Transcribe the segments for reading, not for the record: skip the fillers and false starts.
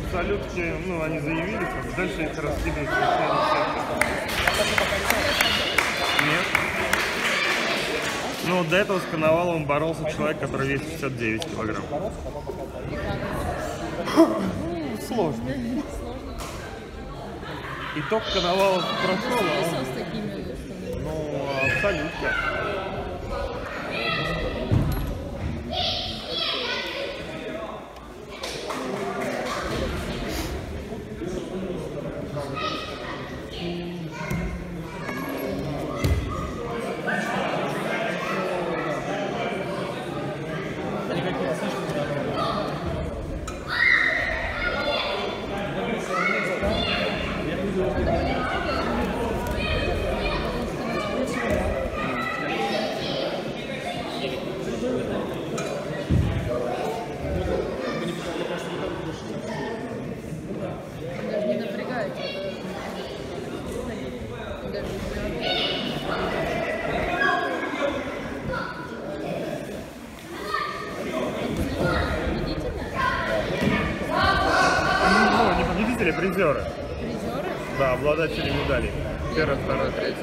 абсолютки, ну, они заявили, как дальше их раскидывают в социальных сетях. Нет. Ну, до этого с Коноваловым боролся человек, который весит 59 килограмм. Сложно. Итог Коновалов прошел, а он... Ну, абсолютно. Призеры. Призеры? Да, обладатели медалей. Первый, второй, третий.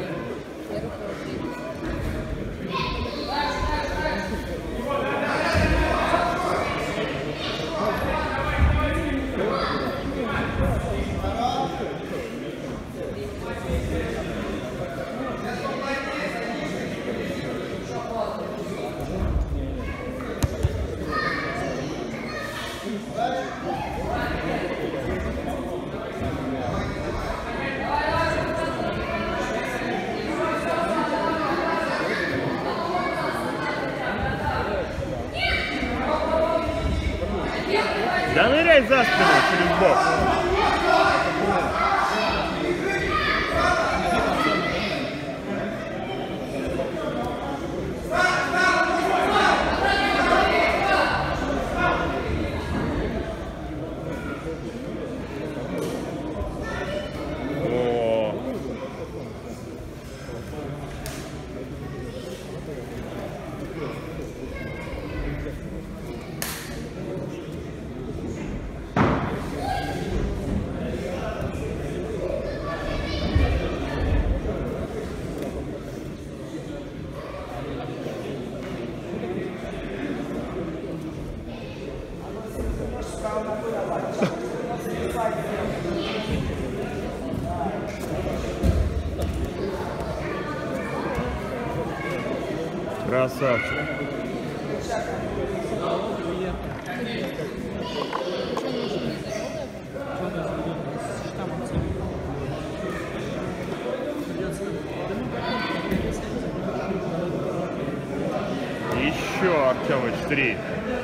Да ныряй за спину через бок. Красавчик. Еще, Артемыч, 3.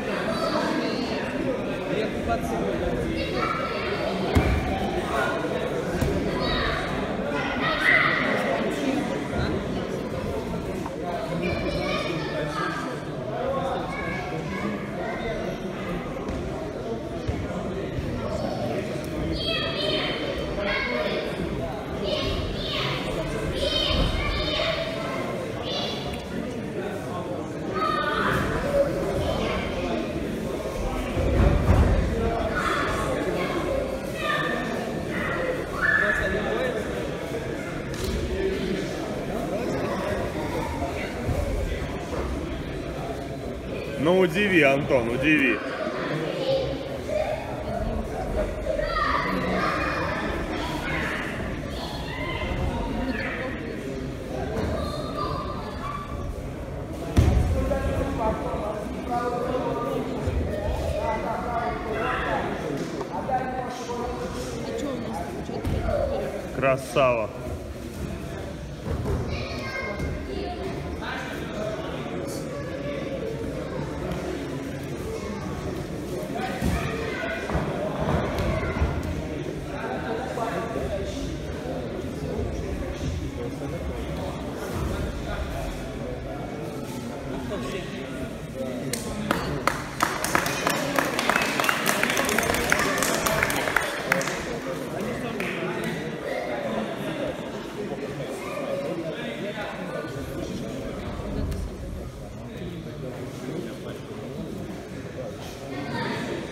Ну удиви, Антон, удиви. Красава.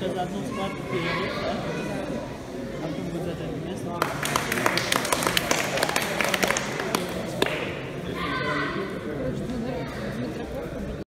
заодно складку перерыв, да? А потом будет задать место.